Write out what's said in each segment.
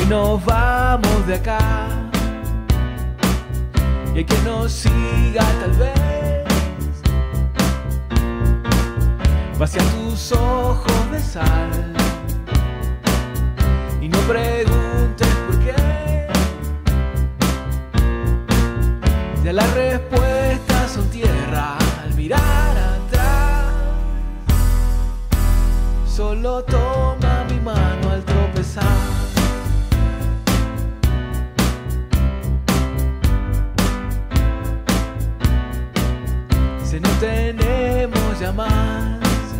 nos vamos de acá y hay quien nos siga tal vez. Vacía tus ojos de sal y no preguntes por qué. Ya las respuestas son tierra al mirar atrás. Solo toma mi mano al tropezar. No tenemos ya más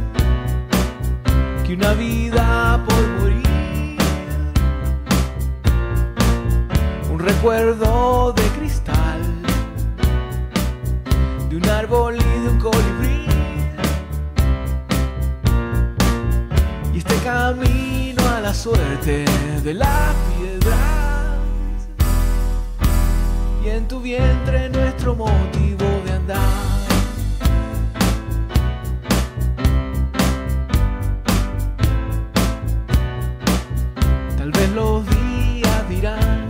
que una vida por morir, un recuerdo de cristal, de un árbol y de un colibrí, y este camino a la suerte de las piedras, y en tu vientre nuestro motivo de andar. Tal vez los días dirán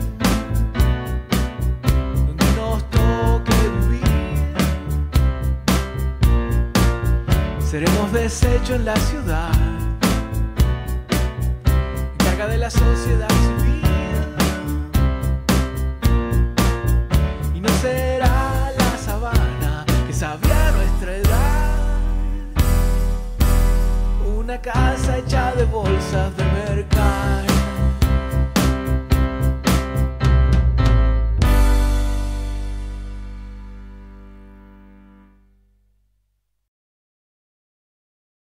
donde nos toque vivir. Seremos desecho en la ciudad, carga de la sociedad civil. Y no será la sabana que sabía nuestra edad, una casa hecha de bolsas de mercado.